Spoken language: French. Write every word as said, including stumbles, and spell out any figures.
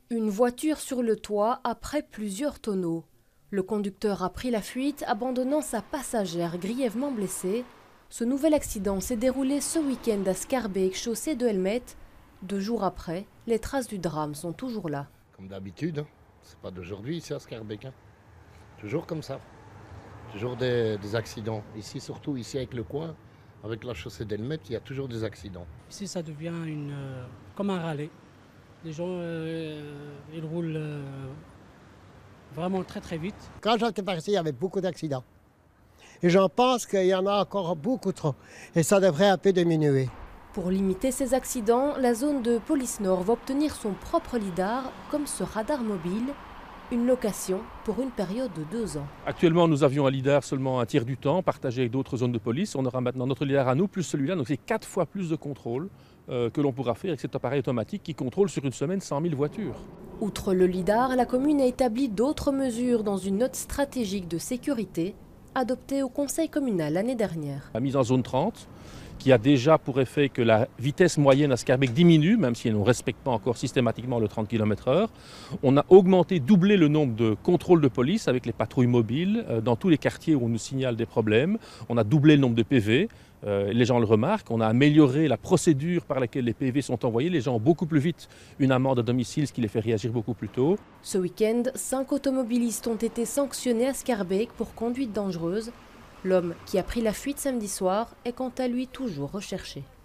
Une voiture sur le toit après plusieurs tonneaux. Le conducteur a pris la fuite, abandonnant sa passagère grièvement blessée. Ce nouvel accident s'est déroulé ce week-end à Schaerbeek, chaussée de Helmet. Deux jours après, les traces du drame sont toujours là. Comme d'habitude, hein. C'est pas d'aujourd'hui ici à Schaerbeek. Hein. Toujours comme ça. Toujours des, des accidents. Ici, surtout ici avec le coin, avec la chaussée d'Helmet, il y a toujours des accidents. Ici, ça devient une, euh, comme un rallye. Les gens, euh, ils roulent euh, vraiment très très vite. Quand j'étais parti, il y avait beaucoup d'accidents. Et j'en pense qu'il y en a encore beaucoup trop. Et ça devrait un peu diminuer. Pour limiter ces accidents, la zone de Police Nord va obtenir son propre lidar, comme ce radar mobile. Une location pour une période de deux ans. Actuellement, nous avions un lidar seulement un tiers du temps, partagé avec d'autres zones de police. On aura maintenant notre lidar à nous, plus celui-là. Donc c'est quatre fois plus de contrôle euh, que l'on pourra faire avec cet appareil automatique qui contrôle sur une semaine cent mille voitures. Outre le lidar, la commune a établi d'autres mesures dans une note stratégique de sécurité adoptée au conseil communal l'année dernière. La mise en zone trente, qui a déjà pour effet que la vitesse moyenne à Schaerbeek diminue, même si on ne respecte pas encore systématiquement le trente kilomètres heure. On a augmenté, doublé le nombre de contrôles de police avec les patrouilles mobiles euh, dans tous les quartiers où on nous signale des problèmes. On a doublé le nombre de P V, euh, les gens le remarquent. On a amélioré la procédure par laquelle les P V sont envoyés. Les gens ont beaucoup plus vite une amende à domicile, ce qui les fait réagir beaucoup plus tôt. Ce week-end, cinq automobilistes ont été sanctionnés à Schaerbeek pour conduite dangereuse. L'homme qui a pris la fuite samedi soir est quant à lui toujours recherché.